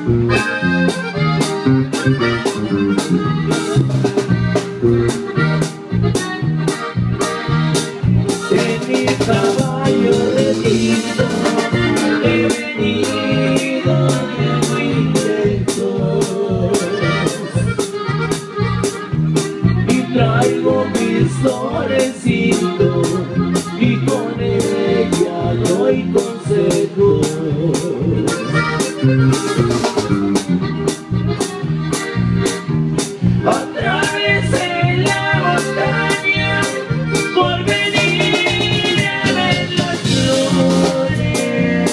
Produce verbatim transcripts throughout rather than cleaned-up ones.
En mi caballo de tinto he venido de muy lejos y traigo mi solecito y con ella doy consejos. Atravesé la montaña por venir a ver las flores.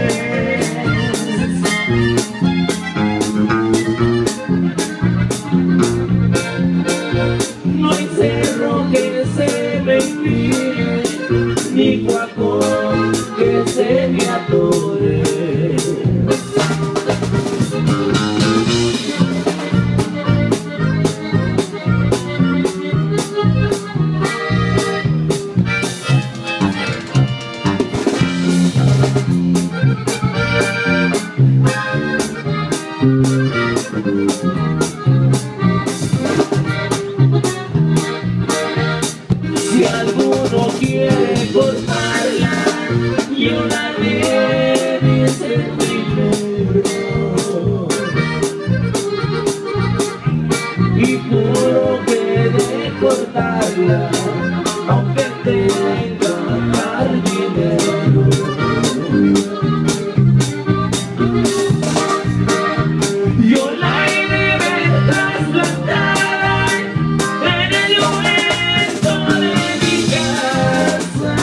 No hay cerro que se me incline, ni cuacón que se me atore. Si alguno quiere cortarla, yo la haré desde primero. Y juro que de cortarla, aunque tenga jardinero. Yo la he de ver trasplantada en el huerto de mi casa.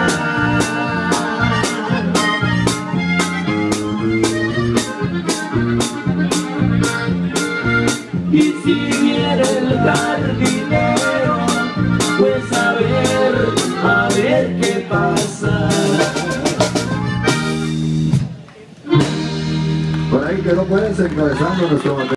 Y si viene el jardinero, pues a ver, a ver qué pasa. Por ahí que no pueden encabezando nuestro